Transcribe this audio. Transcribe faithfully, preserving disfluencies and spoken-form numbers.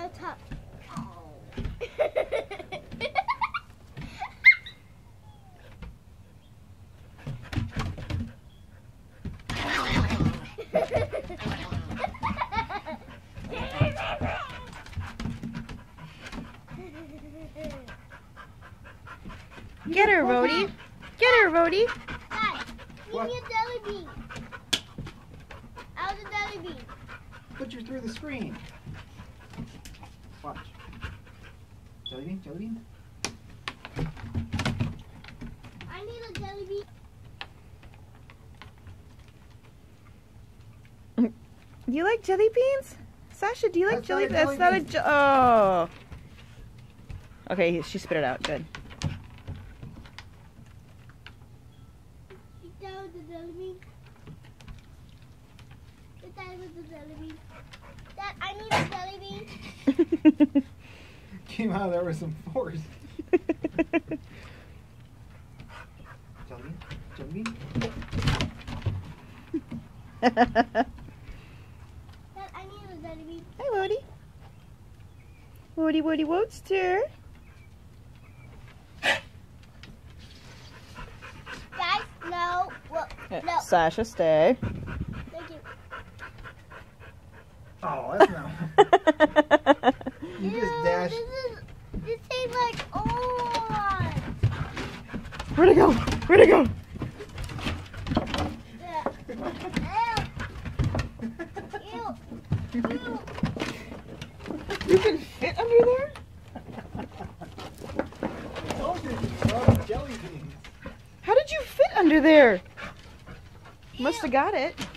the top. Oh. Get her, Rhodey. Get her, Rhodey. Dad, give me a jelly bean. I want a jelly bean. Put you through the screen. Watch. Jelly bean, jelly bean. I need a jelly bean. Do you like jelly beans? Sasha, do you like That's jelly not a beans? jelly That's not a... Jo oh. Okay, she spit it out. Good. That was the jelly bean. That was the jelly bean. Dad, I need a jelly bean. Came out of there with some force. Jelly bean, jelly bean. Dad, I need a jelly bean. Hi, Woody. Woody, Woody, Woodster. Guys, no. Well, no. Sasha, stay. Thank you. Oh, that's not. You Ew, just dashed. This is. This tastes like orange. Where'd it go? Where'd it go? Yeah. Ew. Ew. Ew. You can fit under there? Told you, you love jelly beans. How did you fit under there? Must have got it.